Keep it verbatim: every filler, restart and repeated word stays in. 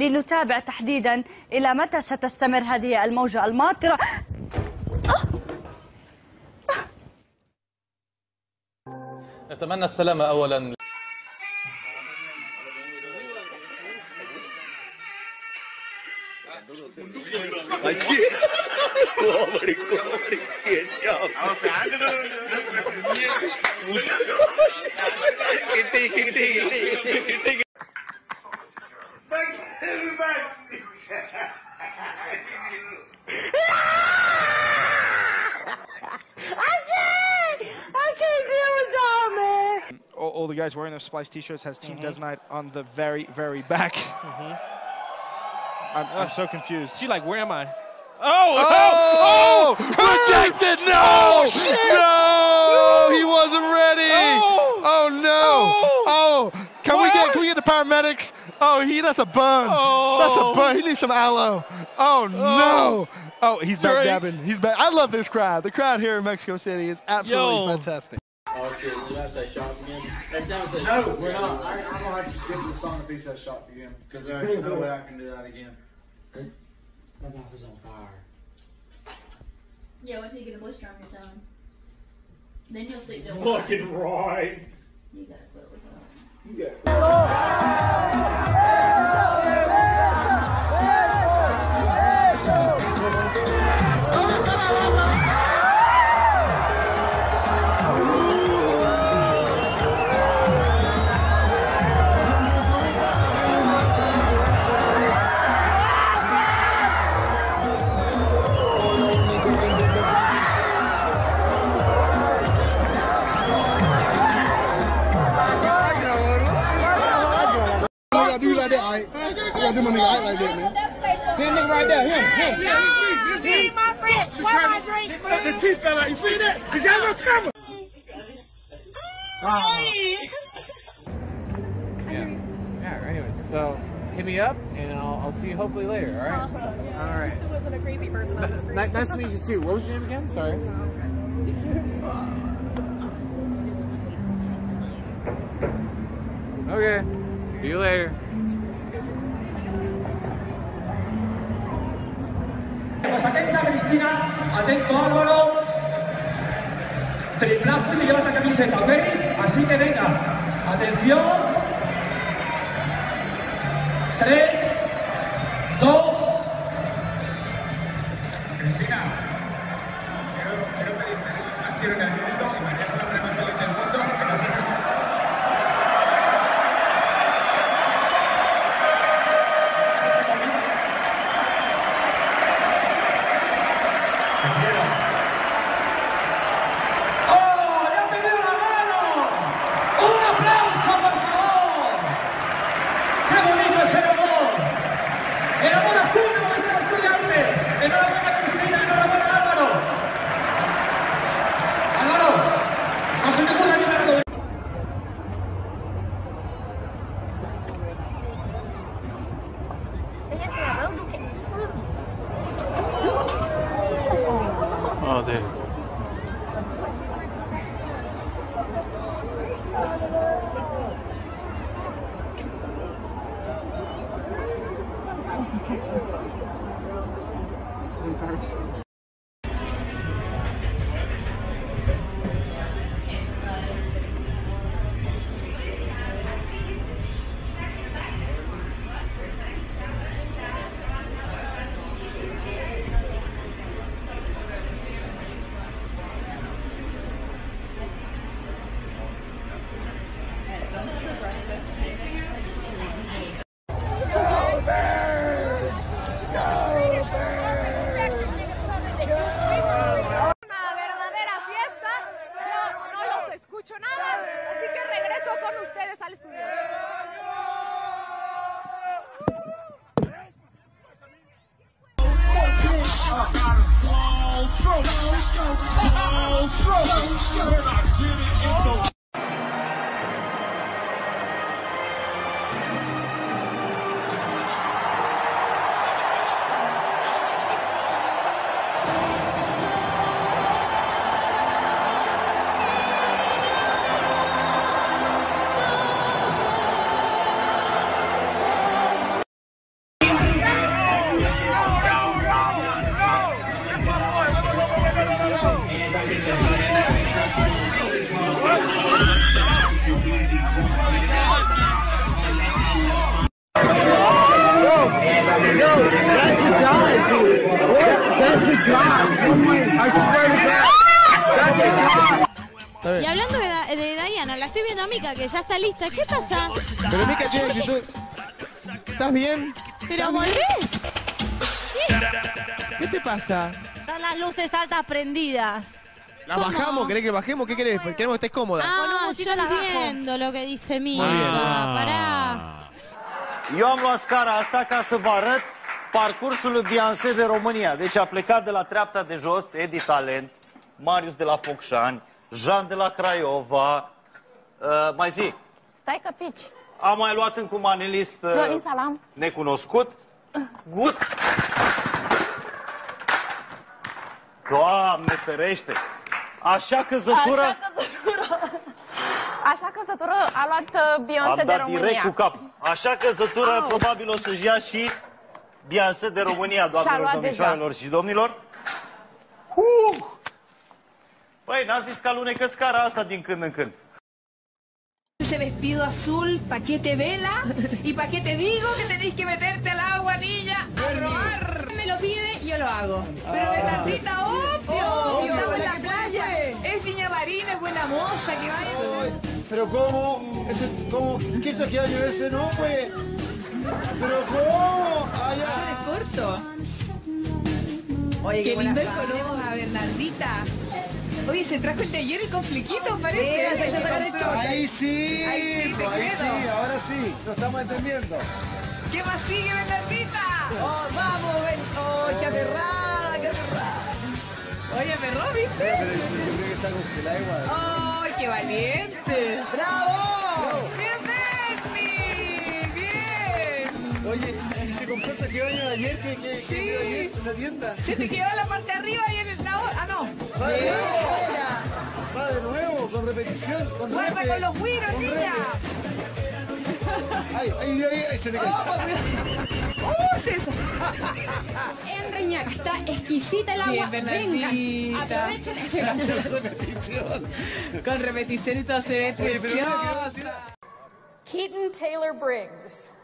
لنتابع تحديدا إلى متى ستستمر هذه الموجة الماطرة. نتمنى السلامة أولا. All, all the guys wearing their Splice t-shirts has Team mm-hmm. Desnite on the very, very back. Mm-hmm. I'm, I'm so confused. She like, where am I? Oh! Oh! oh, oh rejected! No! Oh, shit. No! He wasn't ready! Oh, oh no! Oh! oh. Can what? we get can we get the paramedics? Oh, he that's a burn. Oh. That's a burn. He needs some aloe. Oh no! Oh, he's back dabbing. He's back. I love this crowd. The crowd here in Mexico City is absolutely Yo. fantastic. Oh shit, you gotta say shots again? No, we're not. I, I'm gonna have to skip the song if he says shots again. Because there's no way I can do that again. My mouth is on fire. Yeah, once you get a blister on your tongue. Then you'll sleep there. Fucking right. You gotta quit with that. You got do my nigga act like that, man. That nigga right there, him, him. Yo, see my friend, where my drink? The teeth fell out, you see that? You got no camera. Yeah, yeah, anyways, so hit me up and I'll, I'll see you hopefully later, alright? Uh-huh. Alright. There wasn't a crazy person on the screen. N nice to meet you too. What was your name again? Sorry. Okay, see you later. Pues atenta Cristina, atento Álvaro, triplazo y te lleva esta camiseta, ¿ok? Así que venga, atención, tres, dos. Cristina, quiero, quiero pedirte lo que más quiero en el mundo y María es la hombre más feliz del mundo, que nos dejes. Oh, there. Nada, así que regreso con ustedes al estudio. Y hablando de, Da- de Diana, la estoy viendo a Mika, que ya está lista. ¿Qué pasa? Pero Mika tiene actitud. ¿Estás bien? Pero volvé. ¿Qué te pasa? Están las luces altas prendidas. ¿Las bajamos? ¿Querés que bajemos? ¿Qué querés? Queremos que estés cómoda. Ah, yo entiendo lo que dice Mika. Muy bien. Pará. Eu am luat scara asta ca să vă arăt parcursul lui Beyoncé de România. Deci a plecat de la treapta de jos, Edi Talent, Marius de la Focșani, Jean de la Craiova, uh, mai zi. Stai că pici. Am mai luat încă un manelist uh, Florin Salam. necunoscut. Gut. Doamne ferește! Așa căzătură... Așa căzătură. Așa căzătură a luat uh, Beyoncé Am de dat România. direct cu cap. Așa căzătură, Au. probabil o să-și ia și Beyoncé de România, doamnelor, luat domnișoarelor și domnilor. Uh! Păi, n-ați zis că alunecă scara asta din când în când. Ese vestido azul, ¿pa' qué te vela? ¿Y pa' qué te digo que tenés que meterte al agua, niña, a probar? Me lo pide, yo lo hago. Pero Bernardita, obvio, obvio, estamos en la ¿qué playa. Es Viña Marina, es buena moza, que vaya. Pero cómo, ese, cómo, ¿qué traje año ese no, pues? Pero cómo, allá. Es corto. Oye, qué lindo el color a Bernardita. Oye, se trajo el de ayer el confliquito, parece. Sí, ahí, sí, Ahí sí, ahí te sí, quiero. ahora sí, lo estamos entendiendo. ¿Qué más sigue, Bernardita? Oh, vamos, ven. Oh, qué aferrada, qué aferrada. Oye, aferró, ¿viste? Pero yo creo que está congelada igual. ¡Oh, qué valiente! ¡Bravo! ¡Bien, Berni! ¡Bien! Oye, ¿y se compró el traje de baño de ayer? ¿Qué, qué, Sí. qué quedó ayer en la tienda? Se te quedó la parte de arriba y en el lado. Ah, no. Va de Mira. nuevo, va de nuevo, con repetición, con Guarda repe, con los güiros, con niña. Ay, ay, ay, ay, se le cayó. ¡Uh, César! En Reñaca está exquisita el agua. Bien, Bernardita. Vengan, aprovechen este caso. repetición. Con repetición y todo se ve Oye, pero mira, preciosa. Keaton Taylor Briggs.